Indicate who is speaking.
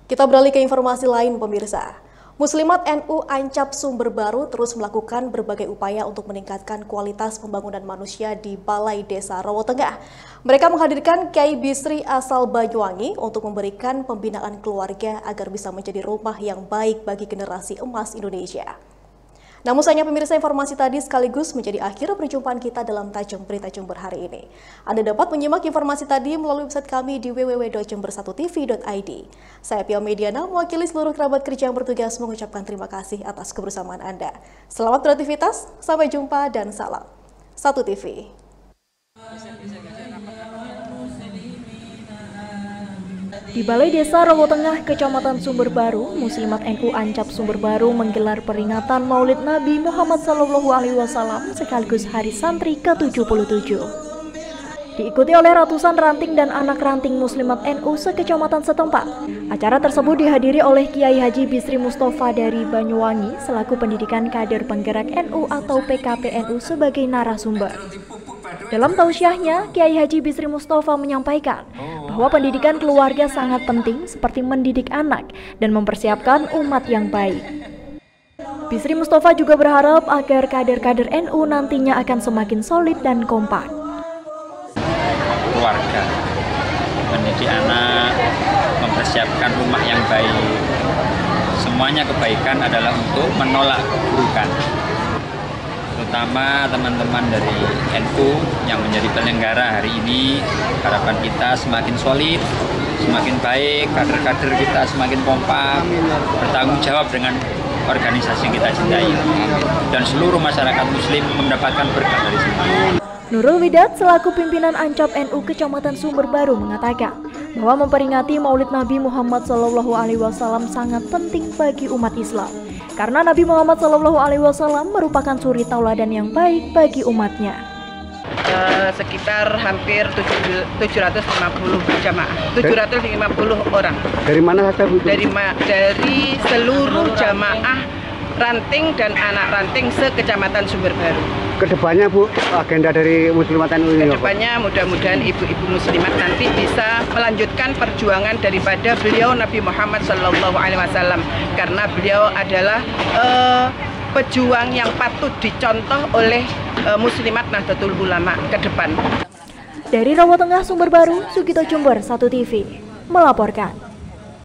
Speaker 1: Kita beralih ke informasi lain, pemirsa. Muslimat NU Ancap Sumber Baru terus melakukan berbagai upaya untuk meningkatkan kualitas pembangunan manusia di Balai Desa Rowo Tengah. Mereka menghadirkan Kiai Bisri asal Banyuwangi untuk memberikan pembinaan keluarga agar bisa menjadi rumah yang baik bagi generasi emas Indonesia. Namun sayangnya pemirsa, informasi tadi sekaligus menjadi akhir perjumpaan kita dalam Tajam Berita Jember hari ini. Anda dapat menyimak informasi tadi melalui website kami di www.jember1tv.id. Saya Pia Mediana, mewakili seluruh kerabat kerja yang bertugas mengucapkan terima kasih atas kebersamaan Anda. Selamat beraktivitas, sampai jumpa dan salam 1TV.
Speaker 2: Di Balai Desa Rowo Tengah, Kecamatan Sumber Baru, Muslimat NU Ancap Sumber Baru menggelar peringatan Maulid Nabi Muhammad SAW sekaligus Hari Santri ke-77. Diikuti oleh ratusan ranting dan anak ranting Muslimat NU sekecamatan setempat. Acara tersebut dihadiri oleh Kiai Haji Bisri Mustafa dari Banyuwangi selaku pendidikan kader penggerak NU atau PKPNU sebagai narasumber. Dalam tausiahnya, Kiai Haji Bisri Mustafa menyampaikan bahwa pendidikan keluarga sangat penting seperti mendidik anak dan mempersiapkan umat yang baik. Bisri Mustafa juga berharap agar kader-kader NU nantinya akan semakin solid dan kompak.
Speaker 3: Keluarga, mendidik anak, mempersiapkan rumah yang baik. Semuanya kebaikan adalah untuk menolak keburukan. Terutama teman-teman dari NU yang menjadi penyelenggara hari ini, harapan kita semakin solid, semakin baik, kader-kader kita semakin kompak, bertanggung jawab dengan organisasi yang kita cintai, dan seluruh masyarakat muslim mendapatkan berkah dari sini.
Speaker 2: Nurul Widat selaku pimpinan Ancap NU Kecamatan Sumber Baru mengatakan bahwa memperingati Maulid Nabi Muhammad SAW sangat penting bagi umat Islam. Karena Nabi Muhammad SAW merupakan suri tauladan yang baik bagi umatnya.
Speaker 4: Sekitar hampir 750 jamaah, 750 orang. Dari mana saja, Bu? Dari seluruh jamaah ranting dan anak ranting sekecamatan Sumber Baru.
Speaker 5: Kedepannya, Bu, agenda dari Muslimat NU ini?
Speaker 4: Kedepannya mudah-mudahan ibu-ibu muslimat nanti bisa melanjutkan perjuangan daripada beliau Nabi Muhammad SAW, karena beliau adalah pejuang yang patut dicontoh oleh muslimat Nahdlatul Ulama ke depan.
Speaker 2: Dari Rowo Tengah Sumber Baru, Sugito Jember 1TV melaporkan.